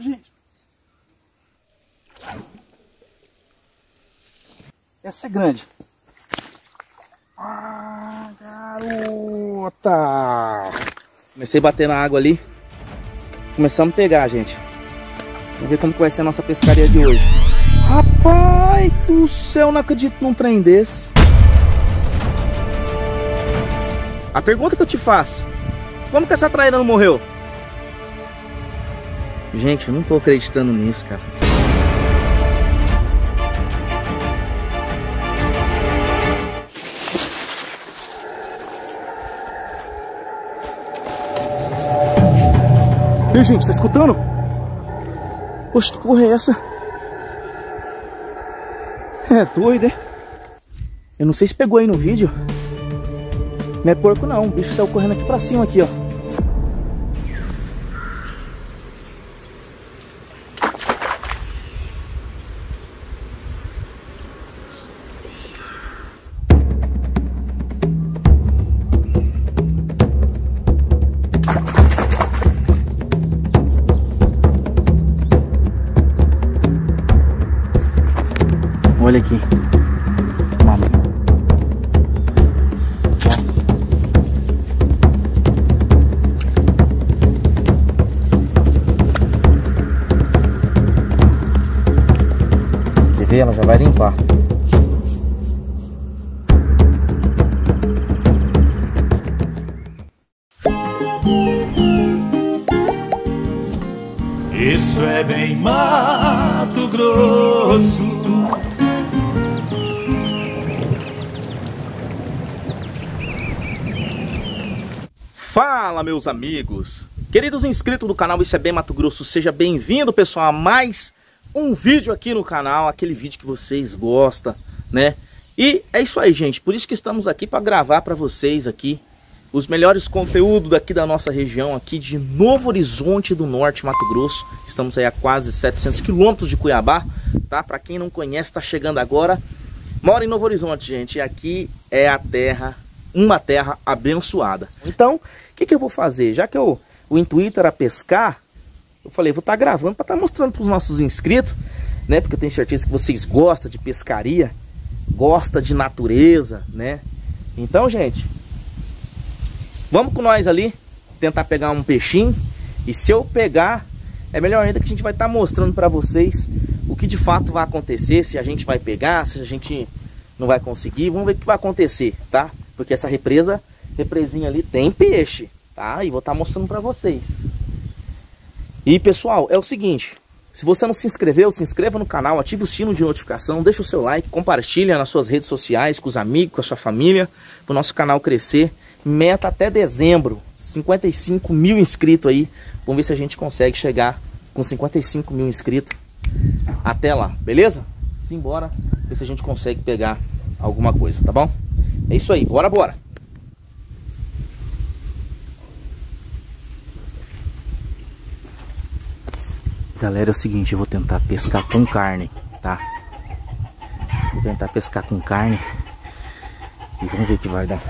gente. Essa é grande. Ah, garota! Comecei a bater na água ali. Começamos a pegar, gente. Vamos ver como que vai ser a nossa pescaria de hoje. Rapaz do céu, não acredito num trem desse. A pergunta que eu te faço: como que essa traíra não morreu? Gente, eu não tô acreditando nisso, cara. Ei, gente, tá escutando? Poxa, que porra é essa? É doido, é? Eu não sei se pegou aí no vídeo. Não é porco não, o bicho saiu correndo aqui pra cima, aqui, ó. Olha aqui. Quer ver? Ela já vai limpar. Isso é bem Mato Grosso. Fala, meus amigos, queridos inscritos do canal Isso é Bem Mato Grosso, seja bem-vindo, pessoal, a mais um vídeo aqui no canal, aquele vídeo que vocês gostam, né? E é isso aí, gente, por isso que estamos aqui para gravar para vocês aqui os melhores conteúdos daqui da nossa região, aqui de Novo Horizonte do Norte, Mato Grosso. Estamos aí a quase 700 quilômetros de Cuiabá, tá? Para quem não conhece, tá chegando agora, mora em Novo Horizonte, gente, e aqui é a terra, uma terra abençoada. Então, o que eu vou fazer? Já que o intuito era pescar, eu falei, vou estar gravando para estar mostrando para os nossos inscritos, né? Porque eu tenho certeza que vocês gostam de pescaria, gostam de natureza, né? Então, gente, vamos com nós ali, tentar pegar um peixinho. E se eu pegar, é melhor ainda que a gente vai estar mostrando para vocês o que de fato vai acontecer, se a gente vai pegar, se a gente não vai conseguir. Vamos ver o que vai acontecer, tá? Porque essa represinha ali tem peixe, tá? E vou estar mostrando pra vocês. E pessoal, é o seguinte, se você não se inscreveu, se inscreva no canal, ative o sino de notificação, deixa o seu like, compartilha nas suas redes sociais, com os amigos, com a sua família, para o nosso canal crescer. Meta até dezembro, 55 mil inscritos aí. Vamos ver se a gente consegue chegar com 55 mil inscritos até lá, beleza? Simbora, ver se a gente consegue pegar alguma coisa, tá bom? É isso aí, bora, bora! Galera, é o seguinte, eu vou tentar pescar com carne, tá? Vou tentar pescar com carne e vamos ver o que vai dar.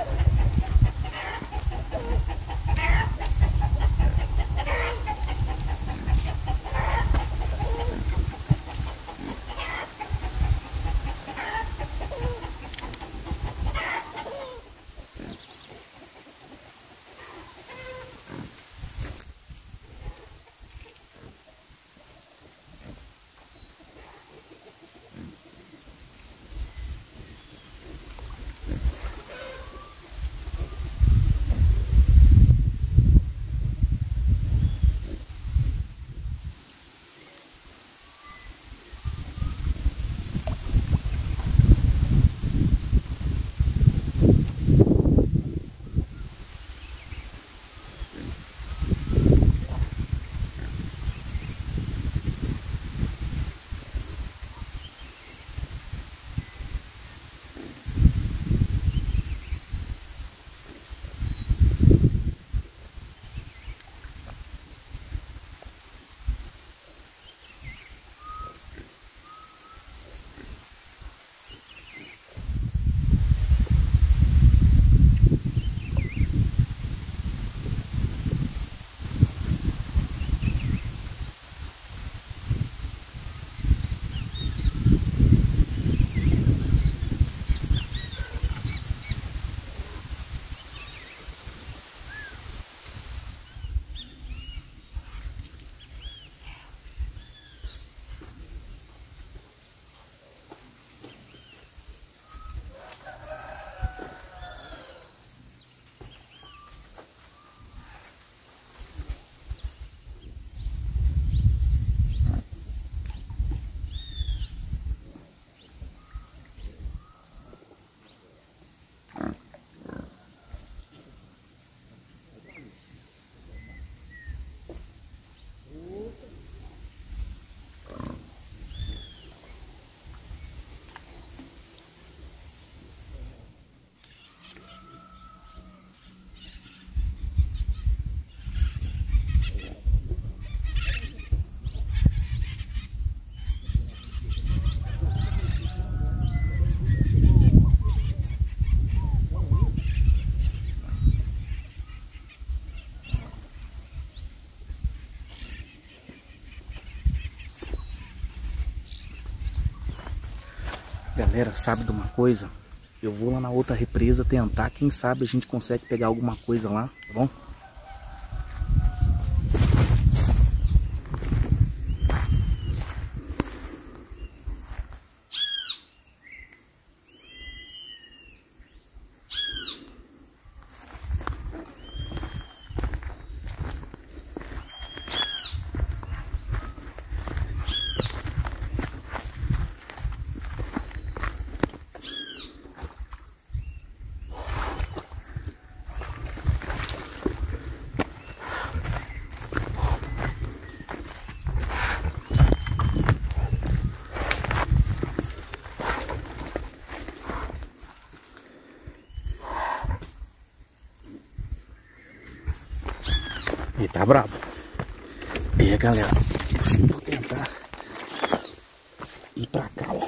Galera, sabe de uma coisa? Eu vou lá na outra represa tentar, quem sabe a gente consegue pegar alguma coisa lá, tá bom? Ele tá brabo. E aí, galera, vou tentar ir pra cá, ó.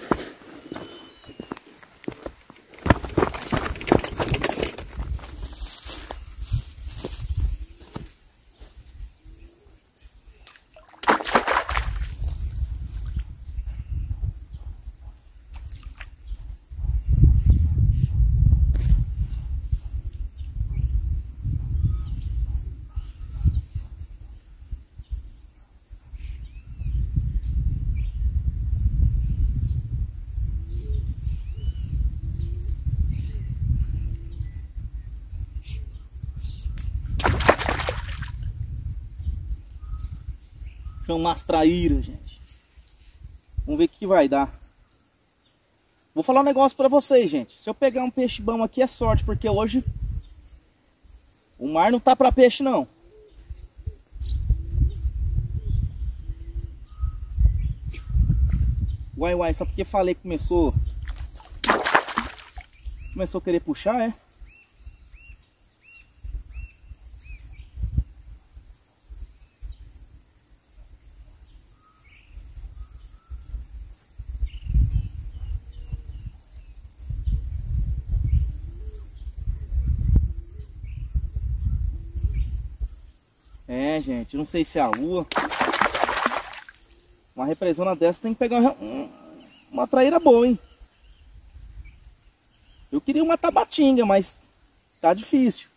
Chamar as traíras, gente. Vamos ver o que vai dar. Vou falar um negócio pra vocês, gente. Se eu pegar um peixe bom aqui é sorte, porque hoje o mar não tá pra peixe, não. Uai, só porque falei que começou a querer puxar, é? É, gente, não sei se é a lua. Uma represona dessa tem que pegar uma traíra boa, hein? Eu queria uma tabatinga, mas tá difícil.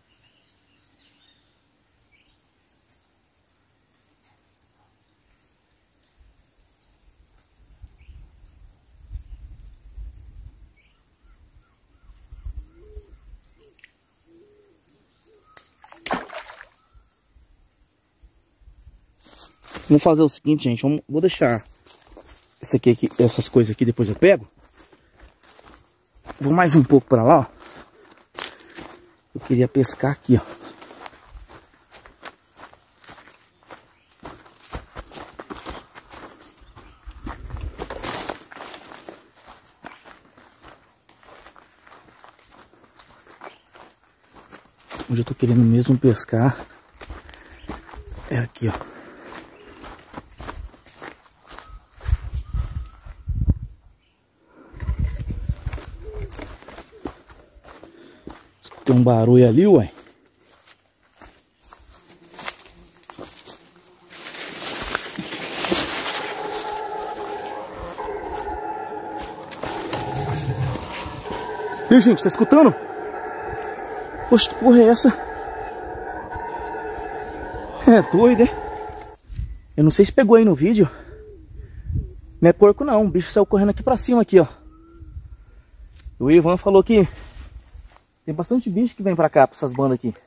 Vamos fazer o seguinte, gente. Vou deixar essas coisas aqui, depois eu pego. Vou mais um pouco para lá, ó. Eu queria pescar aqui, ó. Onde eu tô querendo mesmo pescar é aqui, ó. Tem um barulho ali, ué. E gente, tá escutando? Poxa, que porra é essa? É doido, é? Eu não sei se pegou aí no vídeo. Não é porco não, o bicho saiu correndo aqui pra cima aqui, ó. O Ivan falou que tem bastante bicho que vem pra cá, pra essas bandas aqui.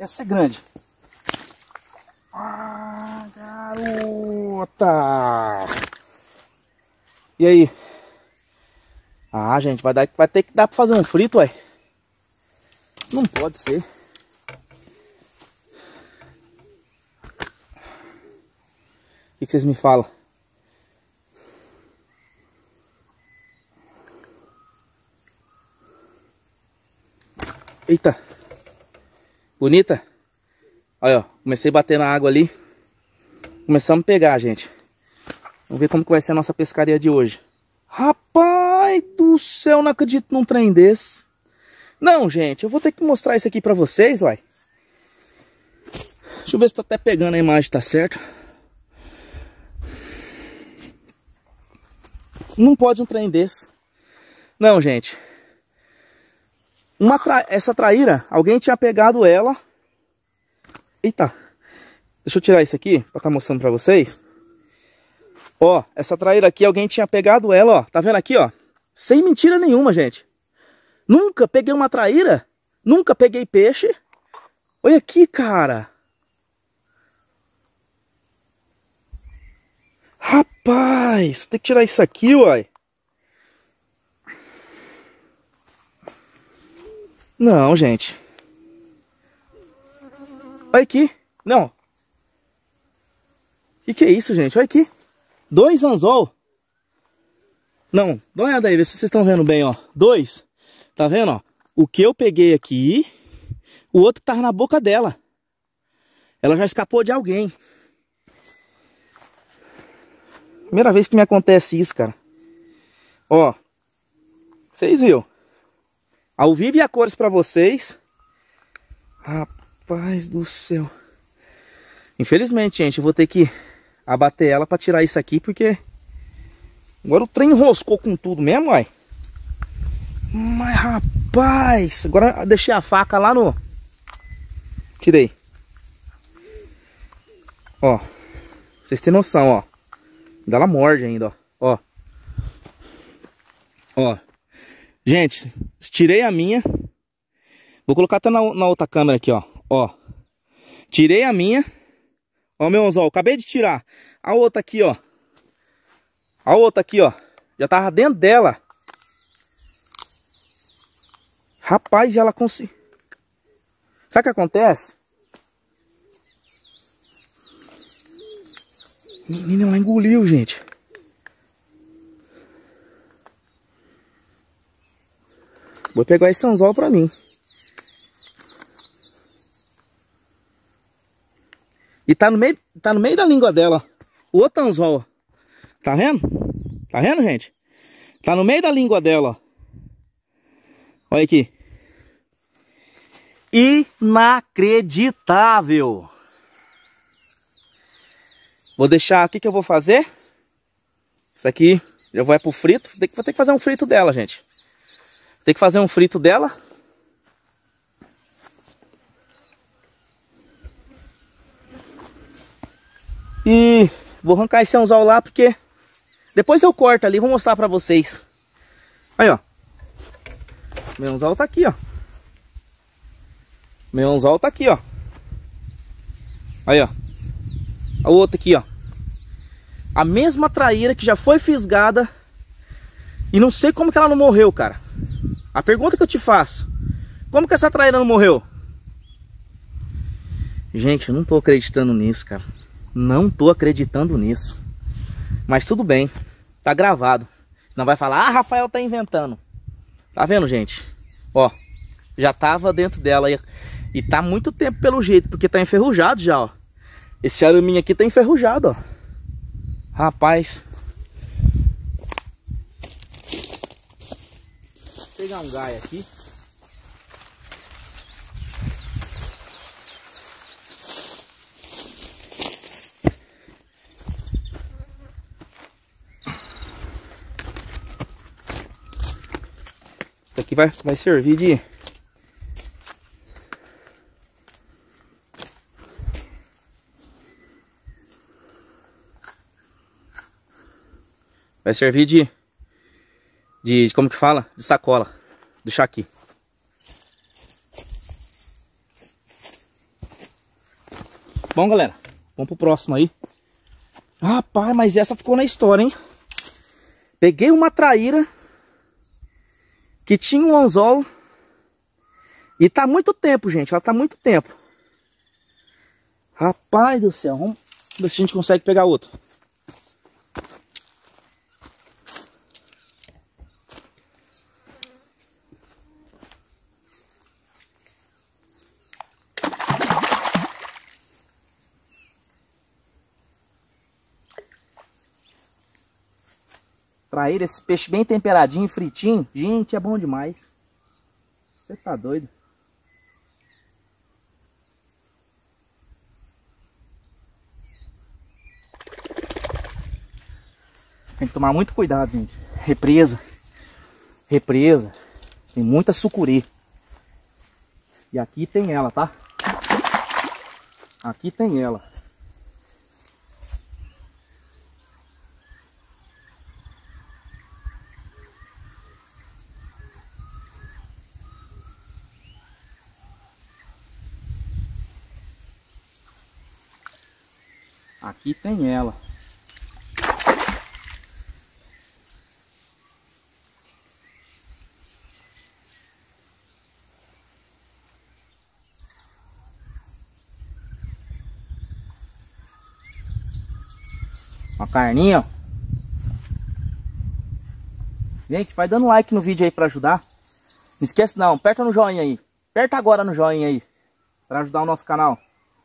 Essa é grande. Ah, garota! E aí? Ah, gente, vai ter que dar pra fazer um frito, ué. Não pode ser. O que vocês me falam? Eita! Bonita? Olha, ó, comecei a bater na água ali. Começamos a pegar, gente. Vamos ver como que vai ser a nossa pescaria de hoje. Rapaz do céu, não acredito num trem desse. Não, gente, eu vou ter que mostrar isso aqui pra vocês, uai. Deixa eu ver se tá até pegando a imagem, tá certo? Não pode um trem desse. Não, gente. Essa traíra, alguém tinha pegado ela. Eita. Deixa eu tirar isso aqui pra estar mostrando pra vocês. Ó, essa traíra aqui, alguém tinha pegado ela, ó. Tá vendo aqui, ó? Sem mentira nenhuma, gente. Nunca peguei uma traíra. Nunca peguei peixe. Olha aqui, cara. Rapaz, tem que tirar isso aqui, uai. Não, gente. Olha aqui. Não. Que é isso, gente? Olha aqui. 2 anzol. Não, dá uma olhada aí, vê se vocês estão vendo bem, ó. 2. Tá vendo, ó? O que eu peguei aqui, o outro tava na boca dela. Ela já escapou de alguém. Primeira vez que me acontece isso, cara. Ó. Vocês viram? Ao vivo e a cores pra vocês. Rapaz do céu. Infelizmente, gente, eu vou ter que abater ela pra tirar isso aqui, porque agora o trem enroscou com tudo mesmo, uai. Mas, rapaz, agora eu deixei a faca lá no... Tirei. Ó, pra vocês terem noção, ó. Ela morde ainda, ó. Ó. Gente, tirei a minha. Vou colocar até na outra câmera aqui, ó. Ó. Tirei a minha. Ó, meu anzol, acabei de tirar. A outra aqui, ó. A outra aqui, ó. Já tava dentro dela. Rapaz, ela conseguiu. Sabe o que acontece? Menina, ela engoliu, gente. Vou pegar esse anzol pra mim. E tá no meio da língua dela. O outro anzol. Tá vendo? Tá vendo, gente? Tá no meio da língua dela. Olha aqui. Inacreditável. Vou deixar... O que eu vou fazer? Isso aqui já vai pro frito. Vou ter que fazer um frito dela, gente. Tem que fazer um frito dela. E vou arrancar esse anzol lá, porque depois eu corto ali e vou mostrar pra vocês. Aí, ó. Meu anzol tá aqui, ó. Meu anzol tá aqui, ó. Aí, ó. O outro aqui, ó. A mesma traíra que já foi fisgada. E não sei como que ela não morreu, cara. A pergunta que eu te faço. Como que essa traíra não morreu? Gente, eu não tô acreditando nisso, cara. Não tô acreditando nisso. Mas tudo bem. Tá gravado. Senão vai falar, ah, Rafael tá inventando. Tá vendo, gente? Ó. Já tava dentro dela. E tá muito tempo pelo jeito. Porque tá enferrujado já, ó. Esse alumínio aqui tá enferrujado, ó. Rapaz. Vou pegar um gaio aqui. Isso aqui vai servir de... Vai servir de como que fala? De sacola. Deixar aqui. Bom, galera, vamos pro próximo aí. Rapaz, mas essa ficou na história, hein? Peguei uma traíra que tinha um anzol. E tá muito tempo, gente. Ela tá muito tempo. Rapaz do céu. Vamos ver se a gente consegue pegar outro. Traíra, esse peixe bem temperadinho, fritinho. Gente, é bom demais. Você tá doido? Tem que tomar muito cuidado, gente. Represa. Represa. Tem muita sucuri. E aqui tem ela, tá? Aqui tem ela. Aqui tem ela. Uma carninha, ó. Gente, vai dando like no vídeo aí pra ajudar. Não esquece não, aperta no joinha aí. Aperta agora no joinha aí. Pra ajudar o nosso canal.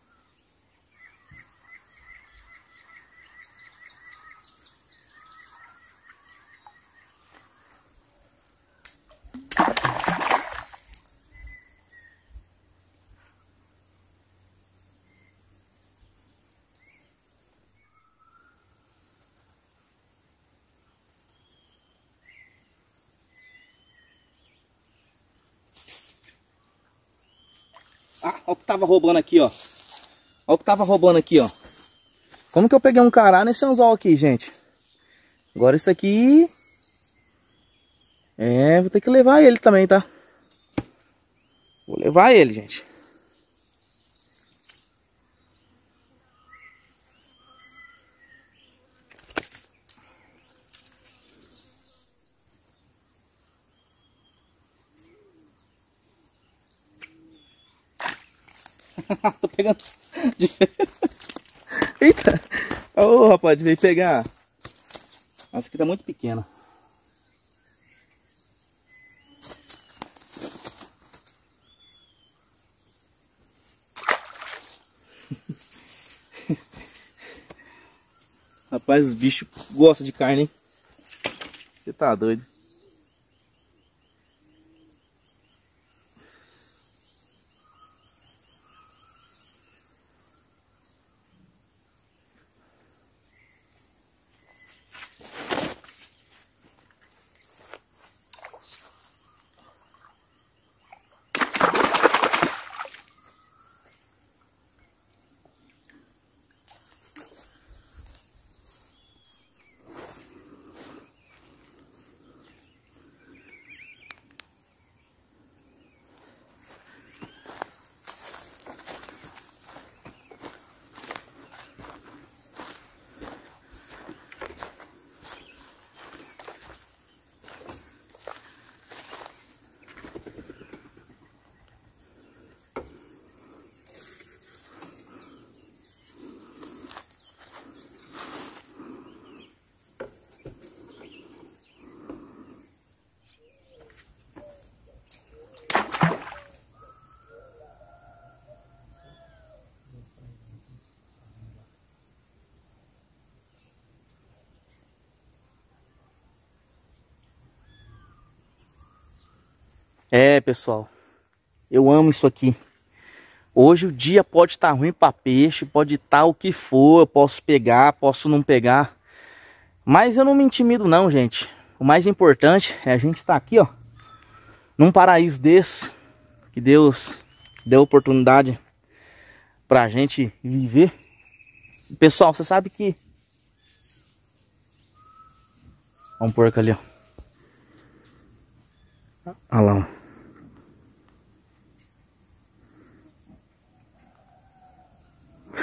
Ah, olha o que tava roubando aqui, ó. Olha o que tava roubando aqui, ó. Como que eu peguei um cará nesse anzol aqui, gente? Agora isso aqui... vou ter que levar ele também, tá? Vou levar ele, gente. Tô pegando. Eita! Ô, rapaz, veio pegar. Essa aqui tá muito pequena. Rapaz, os bichos gostam de carne, hein? Você tá doido. É, pessoal, eu amo isso aqui. Hoje o dia pode estar ruim para peixe, pode estar o que for, eu posso pegar, posso não pegar. Mas eu não me intimido não, gente. O mais importante é a gente estar aqui, ó, num paraíso desse, que Deus deu oportunidade pra gente viver. Pessoal, você sabe que... Olha um porco ali, ó. Olha lá, ó.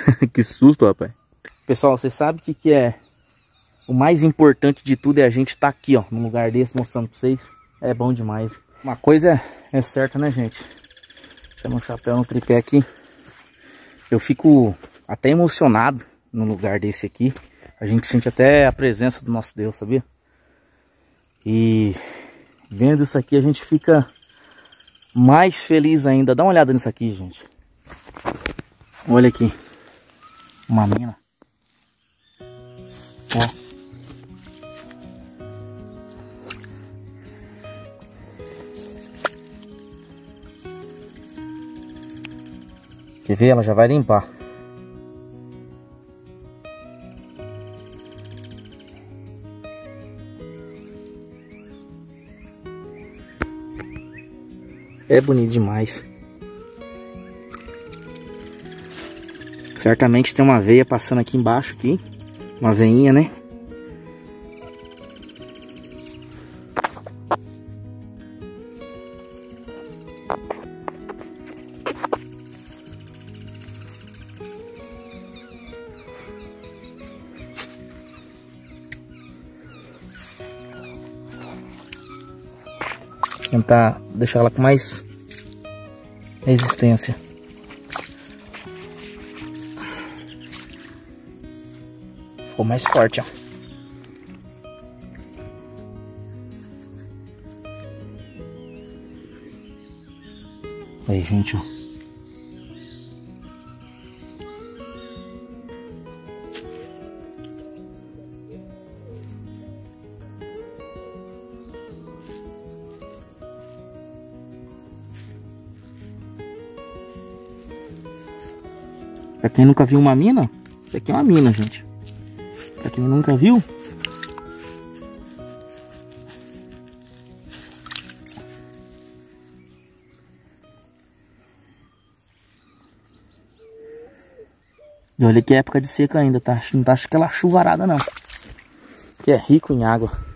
Que susto, rapaz. Pessoal, você sabe o que é o mais importante de tudo? É a gente estar aqui, ó, num lugar desse, mostrando pra vocês. É bom demais. Uma coisa é certa, né, gente? Deixa um chapéu no tripé aqui. Eu fico até emocionado num lugar desse aqui. A gente sente até a presença do nosso Deus, sabia? E vendo isso aqui, a gente fica mais feliz ainda. Dá uma olhada nisso aqui, gente. Olha aqui. Uma mina. Ó. Quer ver? Ela já vai limpar. É bonito demais. Certamente tem uma veia passando aqui embaixo, aqui. Uma veinha, né? Tentar deixar ela com mais resistência. Ficou mais forte, ó. Aí, gente, ó. Pra quem nunca viu uma mina, isso aqui é uma mina, gente. Pra quem nunca viu, e olha que é época de seca ainda, tá? Não tá aquela chuvarada não, que é rico em água.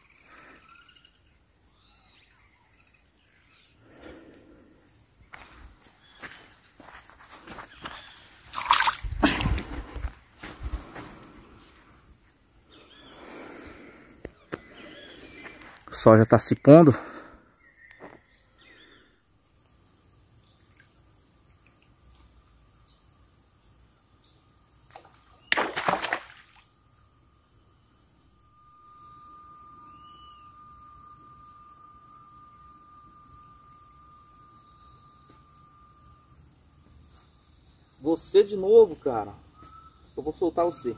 O sol já tá se pondo. Você de novo, cara. Eu vou soltar você.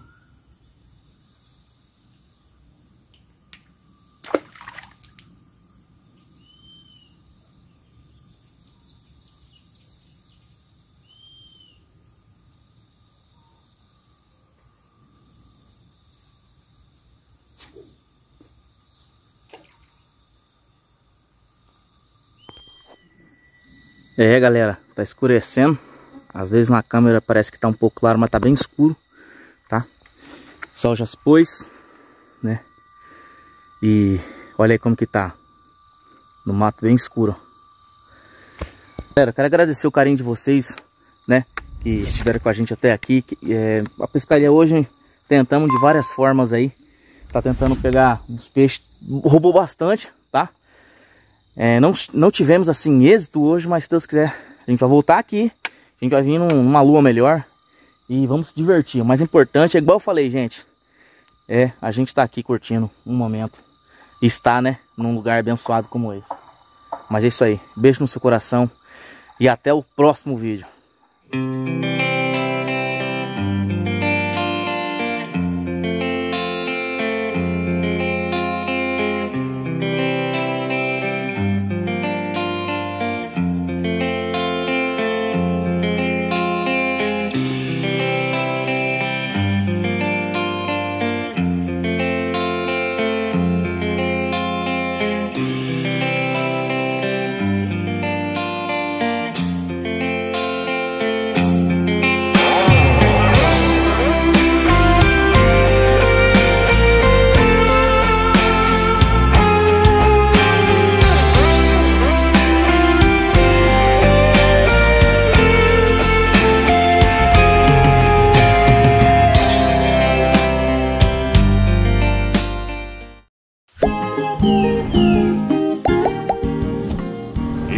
É, galera, tá escurecendo. Às vezes na câmera parece que tá um pouco claro, mas tá bem escuro, tá? O sol já se pôs, né? E olha aí como que tá. No mato bem escuro. Galera, eu quero agradecer o carinho de vocês, né? Que estiveram com a gente até aqui. A pescaria hoje tentamos de várias formas aí. Tá tentando pegar uns peixes. Roubou bastante, tá? Não tivemos assim êxito hoje, mas se Deus quiser, a gente vai voltar aqui. A gente vai vir numa lua melhor e vamos se divertir. O mais importante é igual eu falei, gente. A gente tá aqui curtindo um momento. E está, né, num lugar abençoado como esse. Mas é isso aí. Beijo no seu coração e até o próximo vídeo.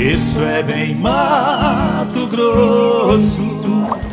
Isso é bem Mato Grosso.